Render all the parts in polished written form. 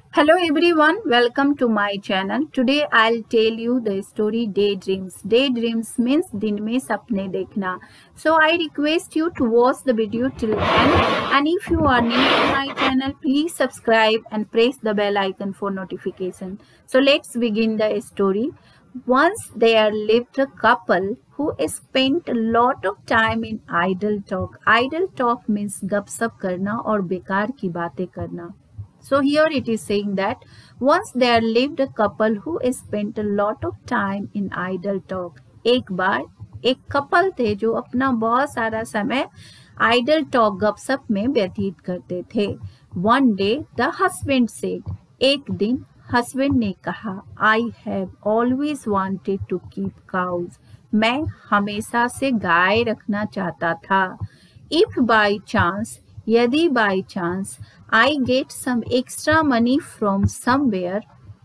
Hello everyone, welcome to my channel. Today I'll tell you the story Daydreams. Daydreams means दिन में सपने देखना. So I request you to watch the video till end. And if you are new to my channel, please subscribe and press the bell icon for notification. So let's begin the story. Once there lived a couple who spent a lot of time in idle talk. Idle talk means गपशप करना और बेकार की बातें करना. So here it is saying that once there lived a couple who spent a lot of time in idle talk. एक बार एक couple थे जो अपना बहुत सारा समय idle talk गपशप में व्यतीत करते थे. One day the husband said, एक दिन हस्बैंड ने कहा, I have always wanted to keep cows. मैं हमेशा से गाय रखना चाहता था. If by chance, यदि by chance I get some extra money from somewhere,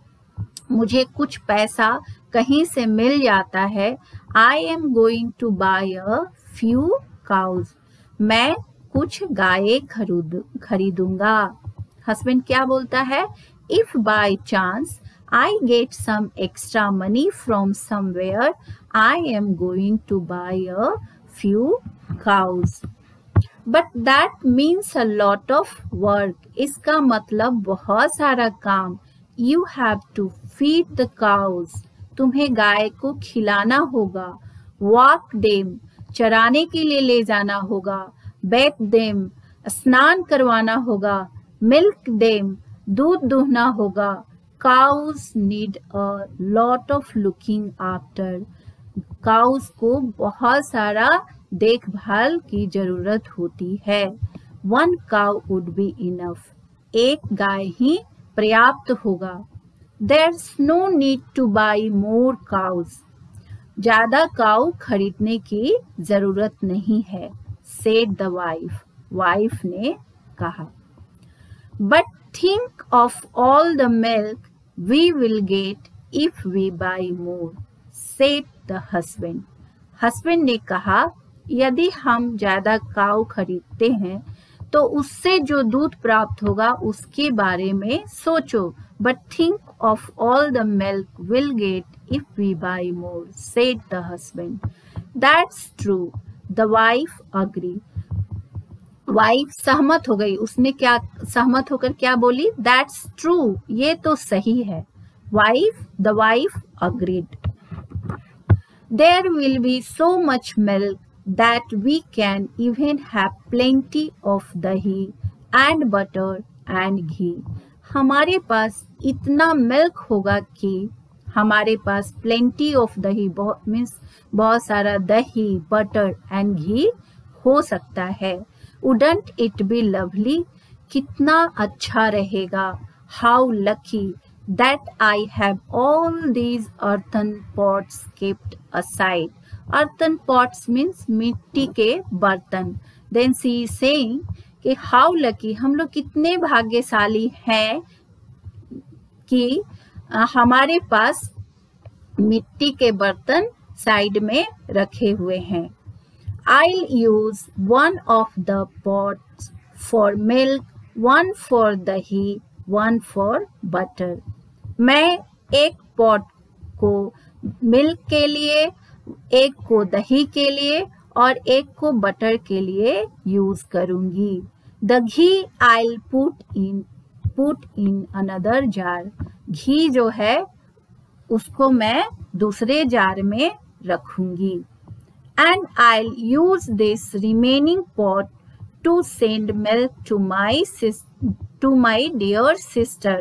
मुझे कुछ पैसा कहीं से मिल जाता है, I am going to buy a few cows. मैं कुछ गायें खरीदूंगा. हस्बैंड क्या बोलता है? If by chance I get some extra money from somewhere, I am going to buy a few cows. But that means a lot of work. इसका मतलब बहुत सारा काम. You have to feed the cows. तुम्हें गाय को खिलाना होगा. Walk them. चराने के लिए ले जाना होगा. Bathe them. स्नान करवाना होगा. Milk them. दूध दूहना होगा. Cows need a lot of looking after. Cows को बहुत सारा देखभाल की जरूरत होती है. One cow would be enough. एक गाय ही पर्याप्त होगा. There's no need to buy more cows. ज्यादा काऊ खरीदने की जरूरत नहीं है. Said the wife. वाइफ ने कहा. But think of all the milk we will get if we buy more. Said the husband. Husband ने कहा, यदि हम ज्यादा काऊ खरीदते हैं तो उससे जो दूध प्राप्त होगा उसके बारे में सोचो. But think of all the milk we'll get if we buy more, said the husband. That's true. The wife agreed. Wife सहमत हो गई. उसने क्या सहमत होकर क्या बोली? That's true. ये तो सही है. The wife agreed. There will be so much milk that we can even have plenty of dahi and butter and ghee. हमारे पास इतना मिल्क होगा कि हमारे पास plenty of dahi मीन्स बहुत सारा दही, बटर एंड घी हो सकता है. Wouldn't it be lovely? कितना अच्छा रहेगा. How lucky that I have all these earthen pots kept aside. Earthen pots means मिट्टी के बर्तन. Then she is saying कि how lucky, हम लोग कितने भाग्यशाली हैं कि हमारे पास मिट्टी के बर्तन साइड में रखे हुए हैं. I'll use one of the pots for milk, one for dahi, one for butter. मैं एक पॉट को मिल्क के लिए, एक को दही के लिए और एक को बटर के लिए यूज करूंगी. The ghee I'll put in another jar. घी जो है उसको मैं दूसरे जार में रखूंगी. And I'll use this remaining pot to send milk to my dear sister.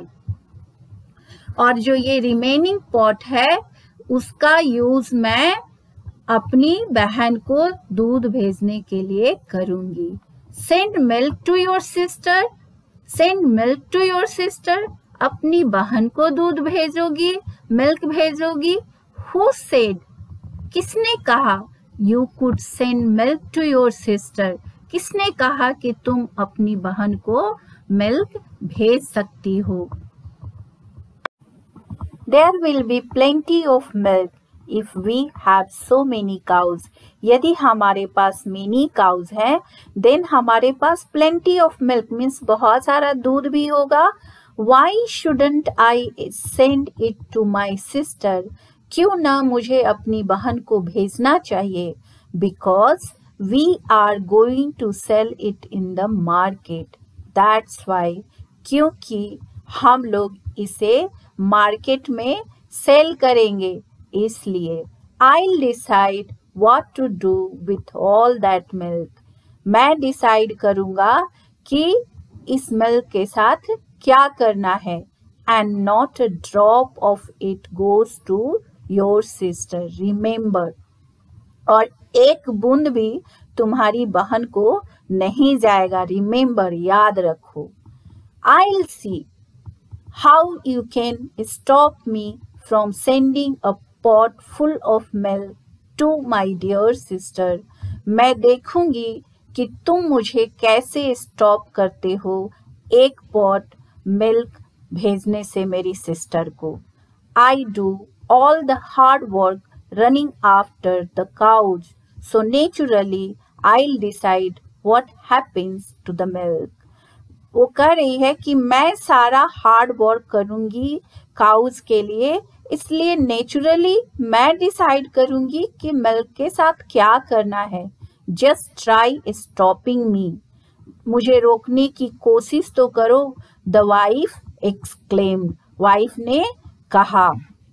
और जो ये रिमेनिंग पॉट है उसका यूज मैं अपनी बहन को दूध भेजने के लिए करूंगी. Send milk to your sister. Send milk to your sister. अपनी बहन को दूध भेजोगी, मिल्क भेजोगी. Who said? किसने कहा? You could send milk to your sister. किसने कहा कि तुम अपनी बहन को मिल्क भेज सकती हो? There will be plenty of milk if we have so many cows. यदि हमारे पास many cows हैं, then हमारे पास plenty of milk means बहुत सारा दूध भी होगा why shouldn't I send it to my sister, क्यों ना मुझे अपनी बहन को भेजना चाहिए, because we are going to sell it in the market, that's why, क्योंकि हम लोग इसे मार्केट में सेल करेंगे, इसलिए। I'll decide what to do with all that milk. मैं डिसाइड करूंगा कि इस मिल्क के साथ क्या करना है। And not a drop of it goes to your sister. Remember. और एक बूंद भी तुम्हारी बहन को नहीं जाएगा। Remember, याद रखो। I'll see how you can stop me from sending a pot full of milk to my dear sister. मैं देखूंगी कि तुम मुझे कैसे स्टॉप करते हो एक पॉट मिल्क भेजने से मेरी सिस्टर को। I do all the hard work running after the cows, so naturally I'll decide what happens to the milk. वो कह रही है कि मैं सारा हार्ड वर्क करूंगी काउज के लिए, इसलिए नेचुरली मैं डिसाइड करूंगी कि मिल्क के साथ क्या करना है। जस्ट ट्राई स्टॉपिंग मी, मुझे रोकने की कोशिश तो करो। द वाइफ एक्सक्लेम्ड, वाइफ ने कहा।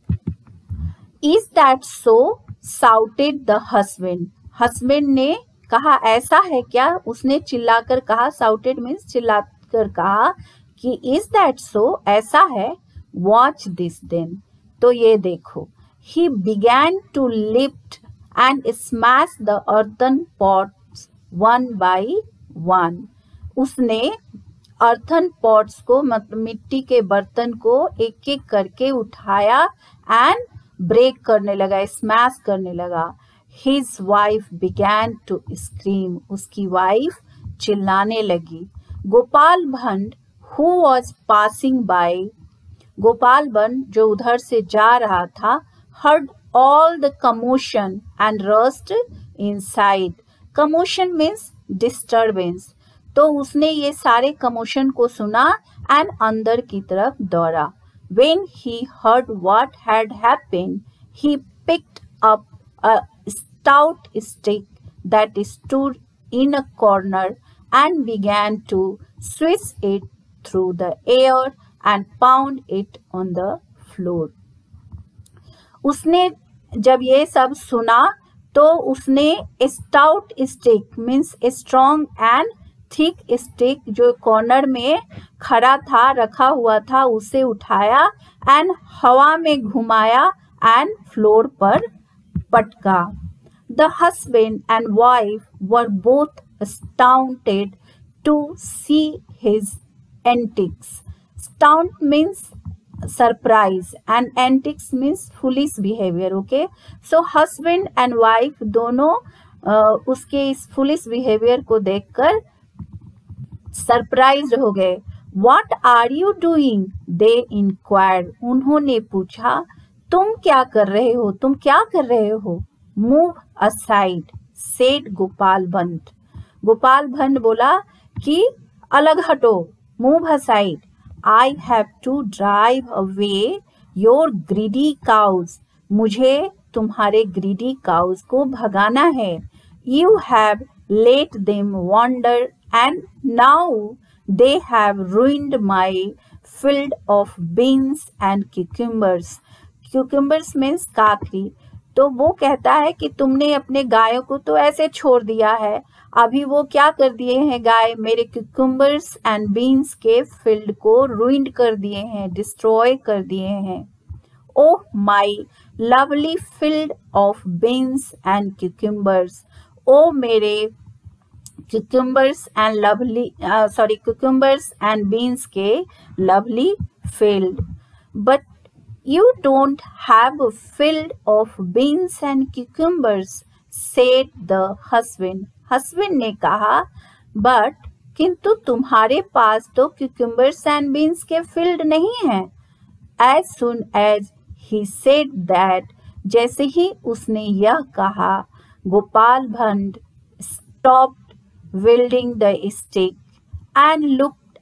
Is that so, shouted the husband, husband ने कहा ऐसा है क्या, उसने चिल्लाकर कहा। साउटेड मीन्स चिल्लाकर कहा कि इज दैट सो, ऐसा है। वॉच दिस देन, तो ये देखो। He began to lift and smash the earthen pots one by one, उसने अर्थन पॉट्स को मतलब मिट्टी के बर्तन को एक एक करके उठाया एंड ब्रेक करने लगा, स्मैश करने लगा। His wife began to scream, उसकी वाइफ चिल्लाने लगी। Gopal Bhand who was passing by, Gopal Bhand जो उधर से जा रहा था, heard all the commotion and rushed inside. Commotion means disturbance. तो उसने ये सारे commotion को सुना and अंदर की तरफ दौड़ा। When he heard what had happened, he picked up a stout stick that stood in a corner and began to swish it through the air and pound it on the floor. उसने जब ये सब सुना तो उसने stout stick means strong and thick stick जो corner में खड़ा था, रखा हुआ था, उसे उठाया एंड हवा में घुमाया एंड फ्लोर पर पटका। The husband and wife were both astounded to see his antics. Astound means surprise and antics means foolish behavior. Okay, so husband and wife दोनों उसके इस foolish behavior को देखकर surprised हो गए। What are you doing? They inquired. उन्होंने पूछा तुम क्या कर रहे हो, तुम क्या कर रहे हो? Move aside, said Gopal भंड. Gopal भंड बोला कि अलग हटो, move aside. I have to drive away your greedy cows. मुझे तुम्हारे greedy cows को भगाना है। You have let them wander and now they have ruined my field of beans and cucumbers. Cucumbers means काकड़ी। तो वो कहता है कि तुमने अपने गायों को तो ऐसे छोड़ दिया है, अभी वो क्या कर दिए हैं गाय, मेरे क्यूकम्बर्स एंड बीन्स के फील्ड को रुइंड कर दिए हैं, डिस्ट्रॉय कर दिए हैं। Oh my lovely field of beans and cucumbers, ओ मेरे cucumbers and lovely cucumbers and beans के lovely field. But you don't have a field of beans and cucumbers, said the husband. husband ने कहा but किंतु तुम्हारे पास तो cucumbers and beans के field नहीं है। As soon as he said that, जैसे ही उसने यह कहा, Gopal भंड stopped wielding the stick and looked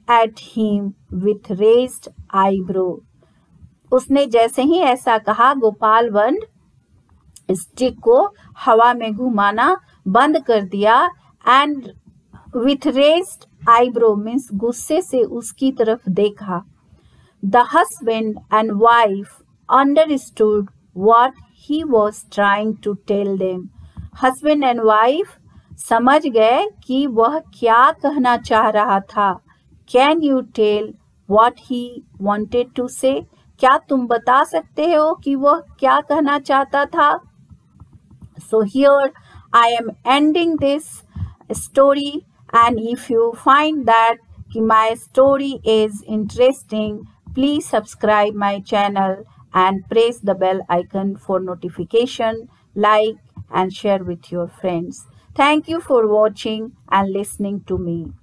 at him with raised eyebrow. उसने जैसे ही ऐसा कहा, गोपाल वंड स्टिक को हवा में घुमाना बंद कर दिया and with raised eyebrow means गुस्से से उसकी तरफ देखा. The husband and wife understood what he was trying to tell them. Husband and wife समझ गए कि वह क्या कहना चाह रहा था. Can you tell what he wanted to say. क्या तुम बता सकते हो कि वह क्या कहना चाहता था. So here I am ending this story, and if you find that my story is interesting, please subscribe my channel and press the bell icon for notification, like and share with your friends. Thank you for watching and listening to me.